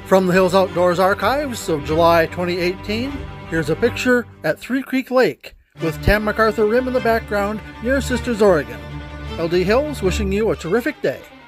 From the Hills Outdoors Archives of July 2018, here's a picture at Three Creek Lake with Tam McArthur Rim in the background near Sisters, Oregon. LD Hills wishing you a terrific day.